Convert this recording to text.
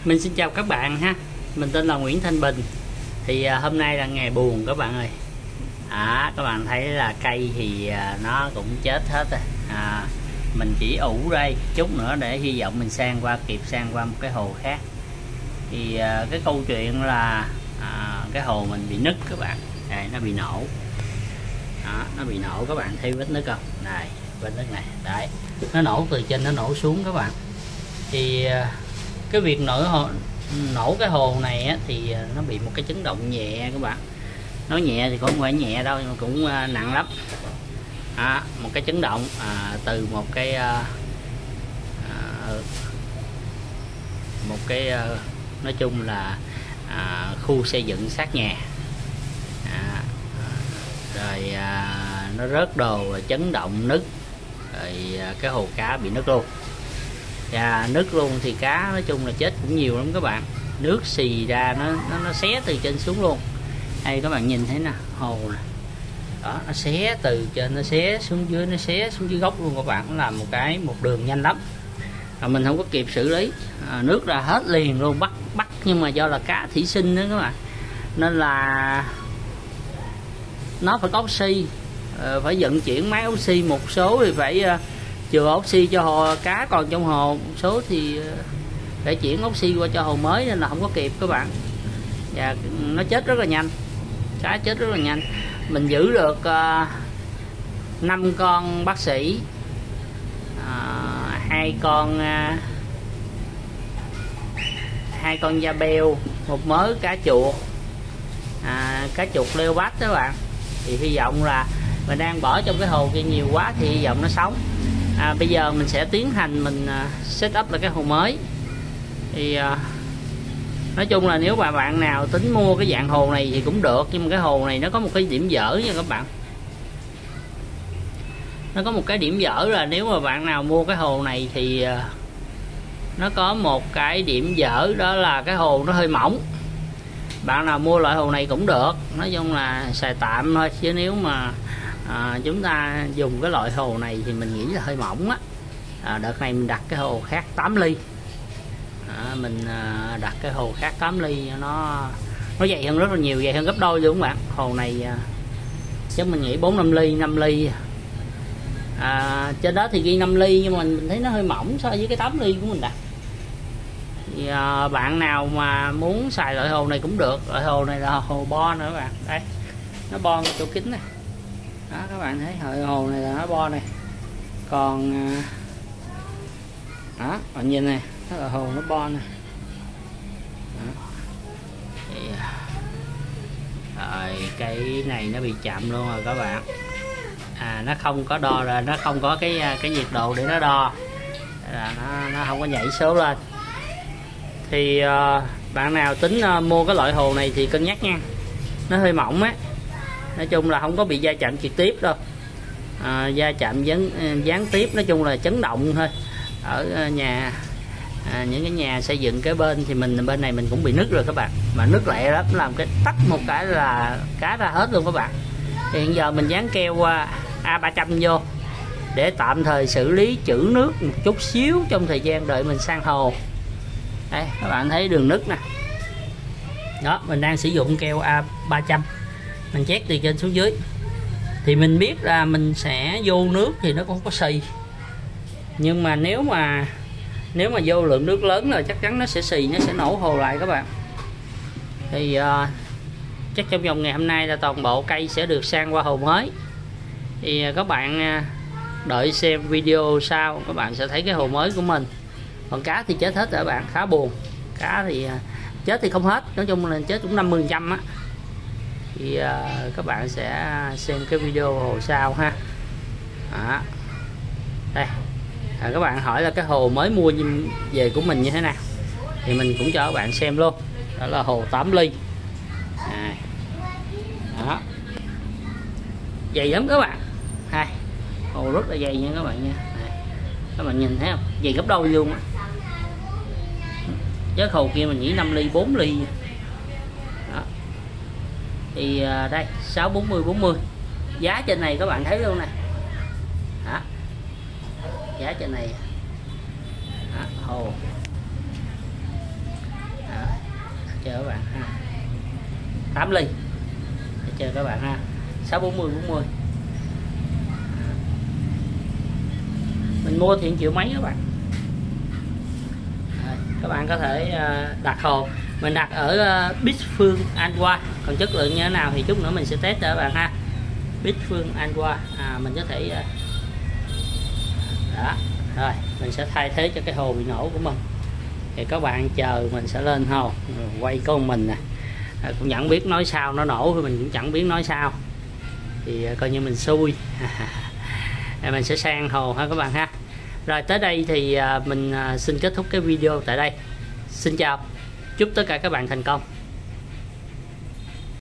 Mình xin chào các bạn ha. Mình tên là Nguyễn Thanh Bình. Thì hôm nay là ngày buồn các bạn ơi. Các bạn thấy là cây thì nó cũng chết hết rồi. Mình chỉ ủ đây chút nữa để hy vọng mình kịp sang qua một cái hồ khác. Thì cái câu chuyện là cái hồ mình bị nứt các bạn. Đây, nó bị nổ. Đó, nó bị nổ các bạn thấy vết nứt không? Này, vết nứt này. Đấy, nó nổ từ trên nó nổ xuống các bạn. Thì cái việc nổ cái hồ này á, thì nó bị một cái chấn động nhẹ các bạn. Nói nhẹ thì cũng không phải nhẹ đâu, nhưng mà cũng nặng lắm. Một cái chấn động từ một cái nói chung là khu xây dựng sát nhà, rồi nó rớt đồ rồi chấn động nứt, rồi cái hồ cá bị nứt luôn. Và nứt luôn thì cá nói chung là chết cũng nhiều lắm các bạn. Nước xì ra nó xé từ trên xuống luôn. Đây các bạn nhìn thấy nè, hồ nè. Đó, nó xé từ trên, nó xé xuống dưới, nó xé xuống dưới gốc luôn các bạn. Nó làm một đường nhanh lắm. Mình không có kịp xử lý, nước ra hết liền luôn, bắt nhưng mà do là cá thủy sinh đó các bạn, nên là nó phải có oxy, phải vận chuyển máy oxy. Một số thì phải chừa oxy cho hồ cá còn trong hồ, một số thì phải chuyển oxy qua cho hồ mới, nên là không có kịp các bạn. Và nó chết rất là nhanh, cá chết rất là nhanh. Mình giữ được 5 con bác sĩ, 2 con da beo, một mớ cá chuột, cá chuột leo bát các bạn. Thì hy vọng là mình đang bỏ trong cái hồ kia nhiều quá thì hy vọng nó sống. Bây giờ mình sẽ tiến hành mình set up lại cái hồ mới. Thì nói chung là nếu mà bạn nào tính mua cái dạng hồ này thì cũng được, nhưng mà cái hồ này nó có một cái điểm dở nha các bạn. Nó có một cái điểm dở là nếu mà bạn nào mua cái hồ này thì nó có một cái điểm dở, đó là cái hồ nó hơi mỏng. Bạn nào mua loại hồ này cũng được, nói chung là xài tạm thôi, chứ nếu mà chúng ta dùng cái loại hồ này thì mình nghĩ là hơi mỏng á. Đợt này mình đặt cái hồ khác 8 ly. Mình đặt cái hồ khác 8 ly, nó dày hơn rất là nhiều, dày hơn gấp đôi luôn các bạn. Hồ này chắc mình nghĩ 4-5 ly, 5 ly. Trên đó thì ghi 5 ly, nhưng mà mình thấy nó hơi mỏng so với cái 8 ly của mình đặt. Thì bạn nào mà muốn xài loại hồ này cũng được. Loại hồ này là hồ bo nữa các bạn. Đây, nó bo chỗ kính này. Đó, các bạn thấy hồ này là nó bo này. Còn đó, bạn nhìn này, đó là hồ nó bo này. Rồi cây này nó bị chậm luôn rồi các bạn. Nó không có đo ra, nó không có cái nhiệt độ để nó đo, là nó không có nhảy số lên. Thì bạn nào tính mua cái loại hồ này thì cân nhắc nha, nó hơi mỏng á. Nói chung là không có bị va chạm trực tiếp đâu, va chạm gián tiếp, nói chung là chấn động thôi. Ở nhà những cái nhà xây dựng kế bên thì bên này mình cũng bị nứt rồi các bạn, mà nứt lẹ lắm, làm cái tách một cái là cá ra hết luôn các bạn. Thì hiện giờ mình dán keo A300 vô để tạm thời xử lý trữ nước một chút xíu trong thời gian đợi mình sang hồ. Đây các bạn thấy đường nứt nè. Đó, mình đang sử dụng keo A300, mình chét từ trên xuống dưới. Thì mình biết là mình sẽ vô nước thì nó cũng có xì, nhưng mà nếu mà vô lượng nước lớn rồi chắc chắn nó sẽ xì, nó sẽ nổ hồ lại các bạn. Thì chắc trong vòng ngày hôm nay là toàn bộ cây sẽ được sang qua hồ mới. Thì các bạn đợi xem video sau, các bạn sẽ thấy cái hồ mới của mình. Còn cá thì chết hết rồi các bạn, khá buồn. Cá thì chết thì không hết, nói chung là chết cũng 50% á. Thì các bạn sẽ xem cái video hồ sau ha. Đây, các bạn hỏi là cái hồ mới mua về của mình như thế nào, thì mình cũng cho các bạn xem luôn. Đó là hồ 8 ly. Đó, dày lắm các bạn. Hồ rất là dày nha các bạn nha. Các bạn nhìn thấy không, dày gấp đôi luôn á. Chứ hồ kia mình nghĩ 5 ly 4 ly. Đó. Thì đây 640 giá trên này các bạn thấy luôn nè. Đó, giá trên này. Đó, hồ 8 ly. Để chờ các bạn ha. 640 40. Mình mua thì 1 triệu mấy các bạn. Các bạn có thể đặt hồ. Mình đặt ở Bích Phương Anwa, còn chất lượng như thế nào thì chút nữa mình sẽ test cho các bạn ha. Bích Phương Anwa mình có thể đó rồi mình sẽ thay thế cho cái hồ bị nổ của mình. Thì các bạn chờ mình sẽ lên hồ quay con mình nè, cũng chẳng biết nói sao, nó nổ thì mình cũng chẳng biết nói sao, thì coi như mình xui. Mình sẽ sang hồ ha các bạn ha. Rồi tới đây thì mình xin kết thúc cái video tại đây. Xin chào, chúc tất cả các bạn thành công.